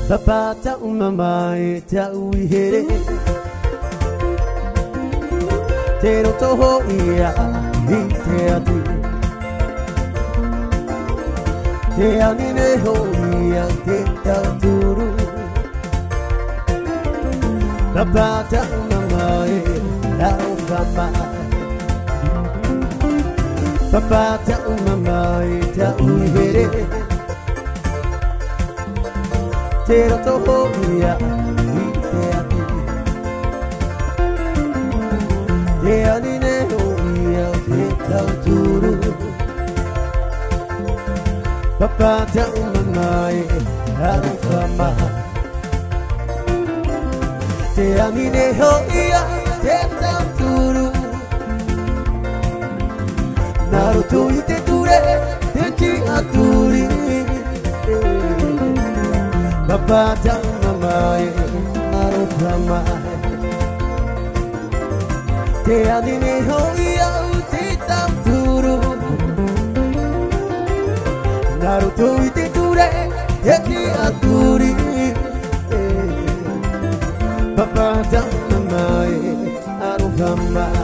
Papa ta umamai ta uihere Te roto ho ia i te atu Te anine ho ia te tauturu Papa ta umamai ta umamai Papa ta umamai ta uihere Te roto ho ia i te atu Te anine ho ia te tauturu Papa ta umamai ta umamai Te anine ho ia te tauturu Naruto i te ture te ti aturi Papa ta umamai arufamai Te anine ho ia te tauturu Naruto i te ture te ti aturi Papa ta umamai arufamai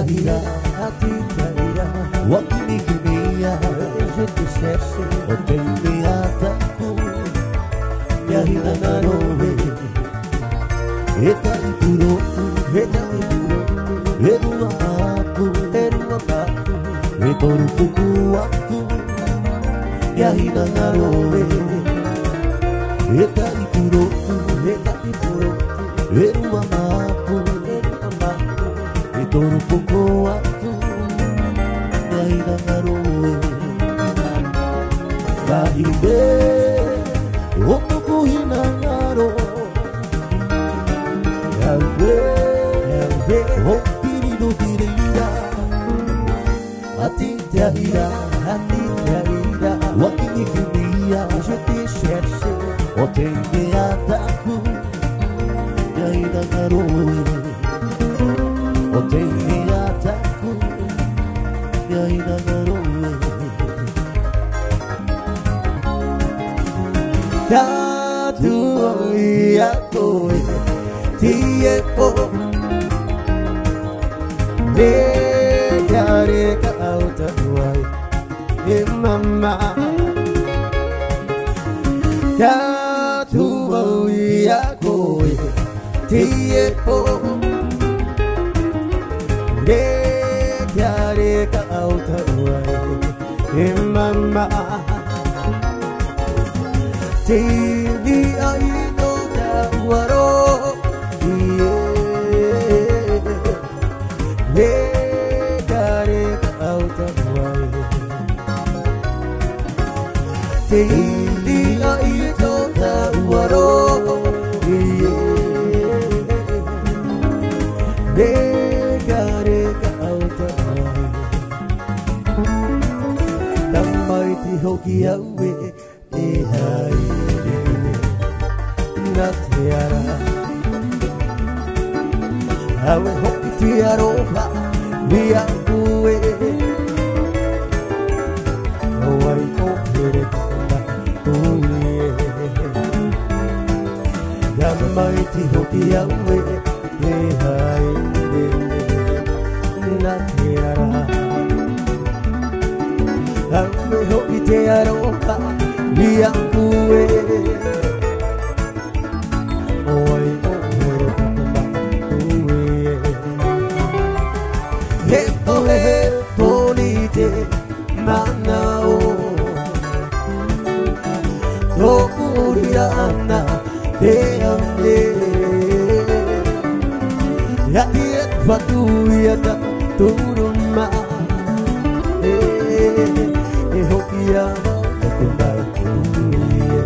ira, wakinikimbia, je te cherche, otembea yahina narowe, eta ituro, eduma aku, etoru puku aku, yahina narowe, eta ituro, eduma aku, etoru puku aku, yahina narowe, kahide. Otoku hinangaro Yahweh Opirido hireira Atite ira Wakinikimbia Je te cherche Otende ataku Yahinangaro Otende ataku Yahinangaro Tatu yako tiempo Dejaré kau terbuai mama Tatu yako tiempo Dejaré kau terbuai mama Tini aino dawaro Legare kau terbuai Tini aino dawaro Legare kau terbuai Damai tihoki awe Hai na tiara Awe hoki tiaroha Biangue Awai kokere kata Uye Yamai tihoki awe Hai na tiara Awe hoki tiaroha Biangue Manao Tokuriana Teamne Yatiet Fatuyata Turuma Ehokiyama Takumbakuye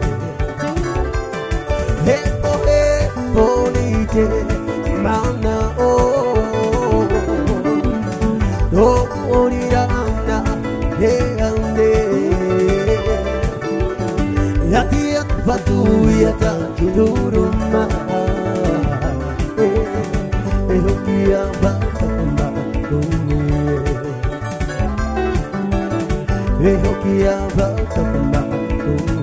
Hepohe Polite Manao Tokuriana Teamne Yatiet Fatuyata Turuma Ehokiyama Takumbakuye Ehokiyama Takumbakuye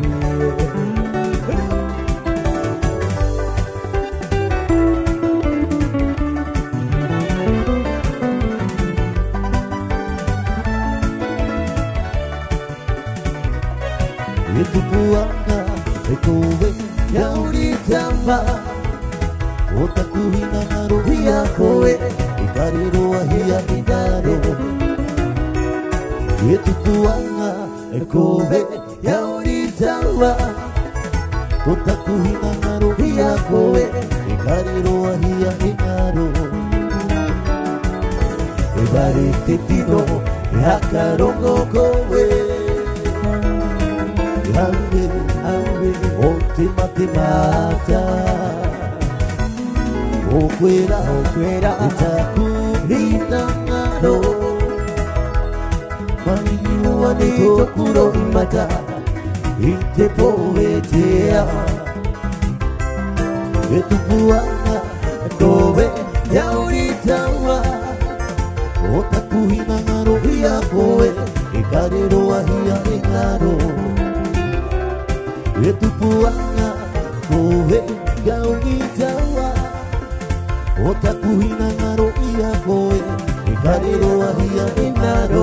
Etupuanga, ekowe, yauritamba Otaku hinangaro hiyakoe, ikariro ahia idaro Etupuanga, ekowe, yauritamba Otaku hinangaro hiyakoe, ikariro ahia idaro Ebare tetino, yakarongo kowe Awe, otimatimata Okwera, itaku hinangaro Maniyu wane tokuro imata Ite poetea Etupuanga, kowe, yauritawa Otaku hinangaro hiyakoe Ikariro ahia ingaro Etupuanga, kowe, yauritawa Otaku hinangaro hiyakoe Barero ahia inaro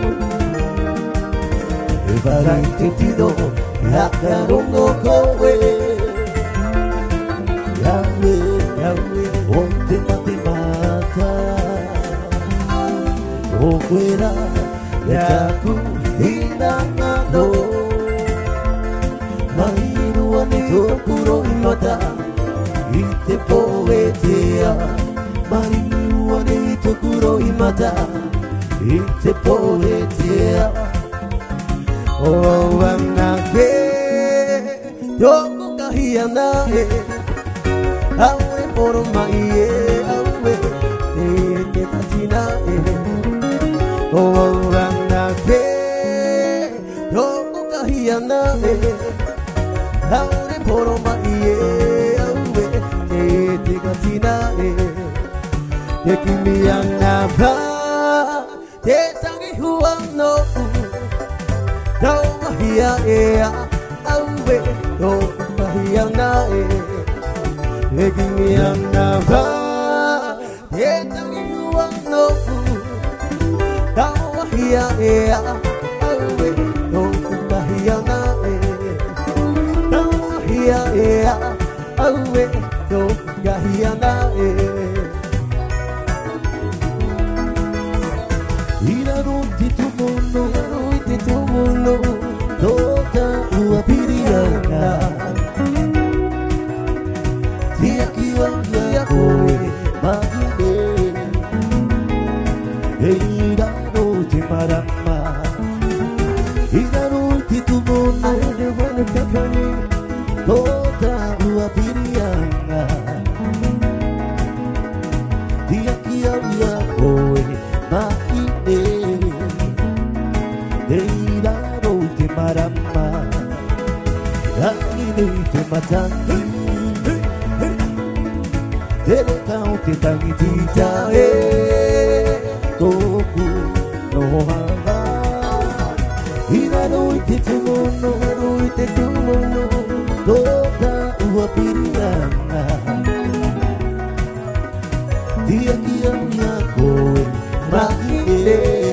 Evarai te tino Yakarongo koe Yahweh, Yahweh O te mate mata O kwera Yaku hinangano Mahirua ni tokuro imata Ite poetea Mahirua ni tokuro imata Ite poetea Oh anake Yoko kahiana Aure poro maie Aure Ete katina Oh anake Yoko kahiana Aure poro maie Aure Ete katina Yekimi anaba Tetangi huano Tau mahia ea Aue Yoko kahiana Yekimi anaba Tetangi huano Tau mahia ea Aue Yoko kahiana Tau mahia ea Aue Yoko kahiana Iraruti tu mono Tota ua pirianga Tia kia koe Mahine Iraruti marama Iraruti tu mono Tota ua pirianga Tia kia koe Mahine Eiraro te marama Akine te matangi Tere kau te tangitita Toku no hanga Iraro te tumono te tumono Toka ua pirianga Tia kia mia koe Mahine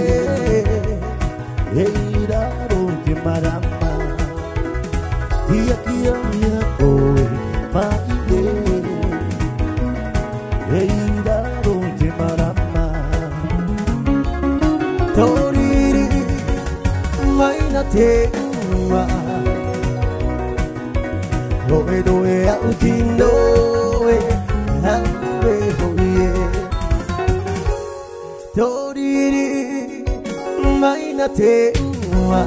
Eiraro te marama Tia kia mia koe Mahine Eiraro te marama Toriri Maina te ua Roe doe au tinoe Haue hoie Toriri Maina te ua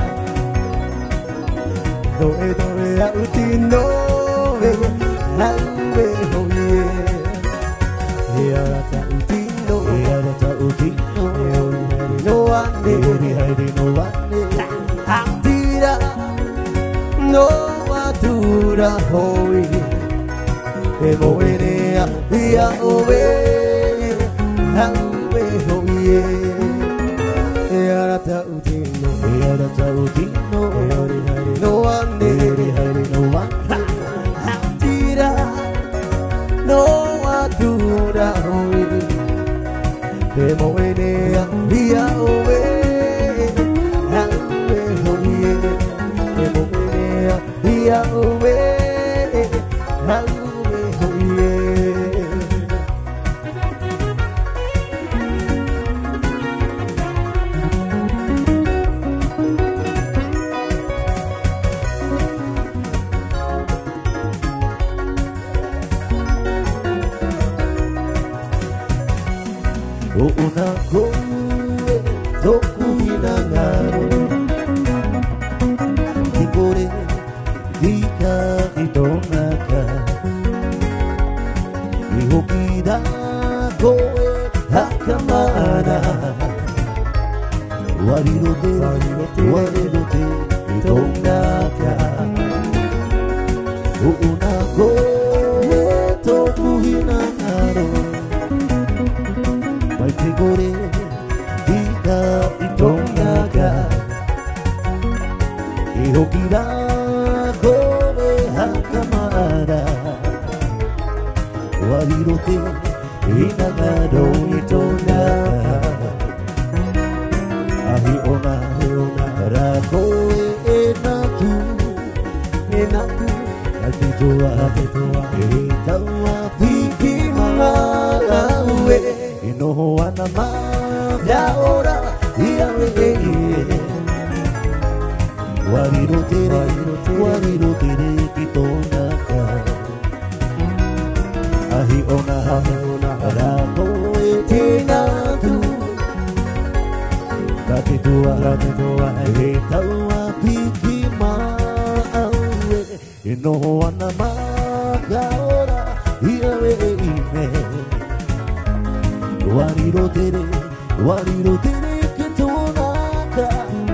Doe doe au tinoe Haue hoie Hearata utino Hearata utino Heori no ane Heori haere no ane Atira No atura hoi E moenea Ia oe Haue hoie Hearata utino Hearata utino Heori haere no ane Heori haere no ane Atira No atura hoi E moenea Ia oe Haue hoie E moenea Ia oe Haue hoie O una koe toku hinangaro Hikore hika hitonaka Ihokida koe hakamana Warirote hitonaka O una koe toku hinangaro Hikore hika hitonaka Ihokida koe hakamara Warirote hinangaro hitonaka ona rakoe enatu atitoa etawa piki malawe inoho anama ya ora iawe warirotere kitonaka ahi ona rakoe enatu atitoa etawa piki malawe inoho anama ya ora iawe warirotere kitonaka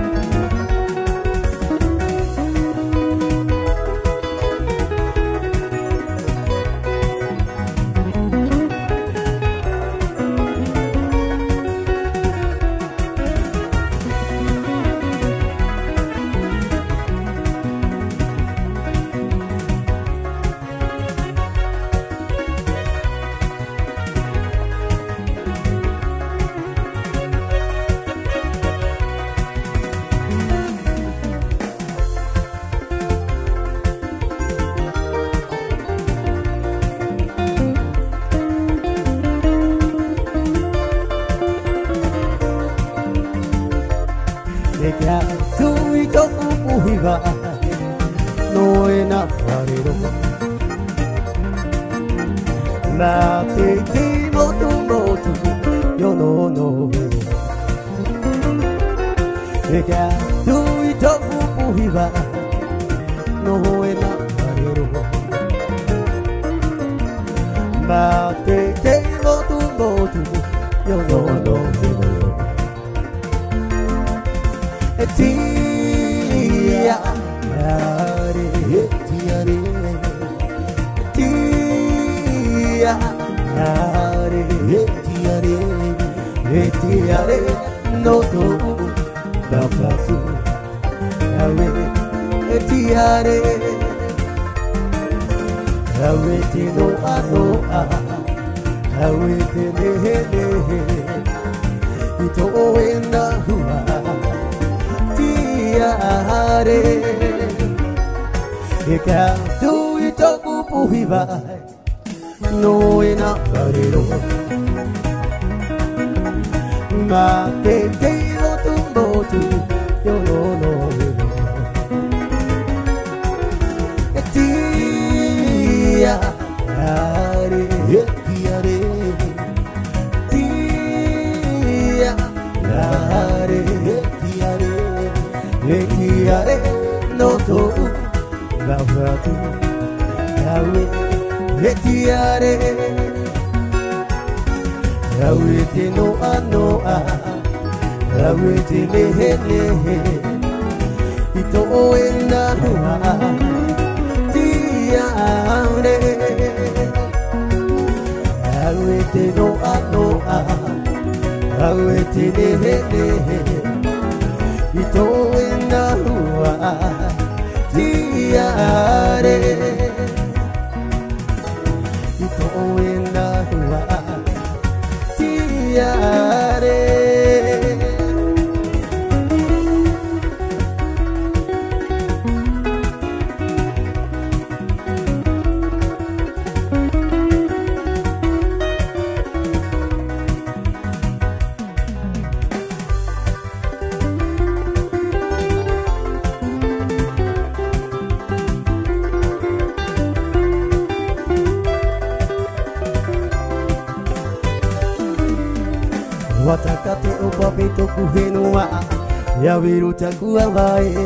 Watakate upapito kuhenua ya viruta kuambaye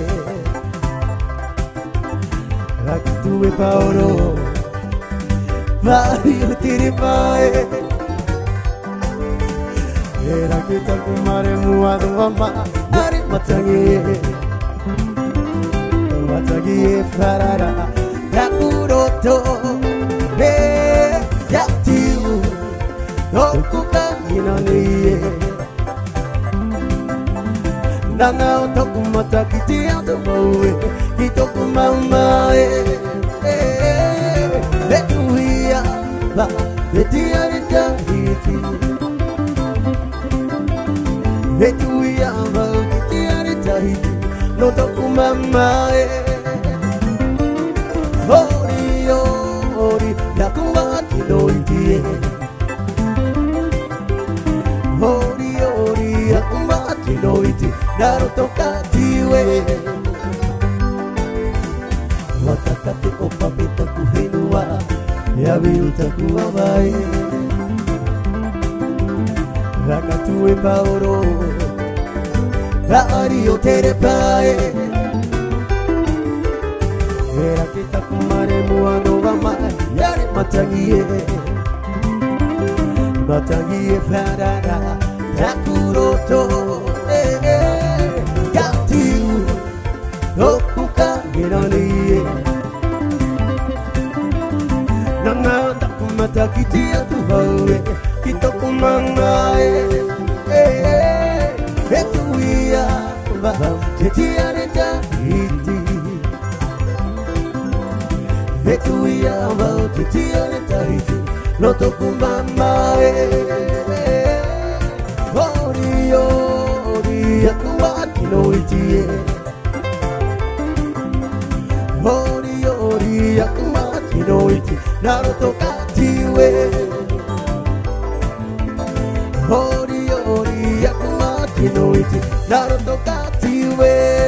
Rakituwe paoro Vari utiripae Era kita kumare muadu mama Ari matangi farara Yakuroto Yatiu Dokuka inaniye Nana otoku mata kiti atomaue Kitoku mamae Betuia La Betia rita iti Betuia La toku mama Ori ori yakumati no itie Ori ori yakumati no iti Naruto katiwe Watakate opapita kuhinua Yabiuta kuwabai Rakatue paoro Raario terepae Era kita kumare muano gama Yare matangie Matangie parara Takuroto Gatiu Okuka Girani Nana takumata kitia tuhawe Kito kumangae Etuia Tetia reta iti Etuia Tetia reta iti Noto kumamae Ori ori Yakumati no itie Ori ori Yakumati no iti Naruto katiwe Ori ori Yakumati no iti Naruto katiwe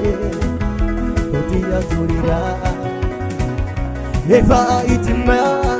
If I eat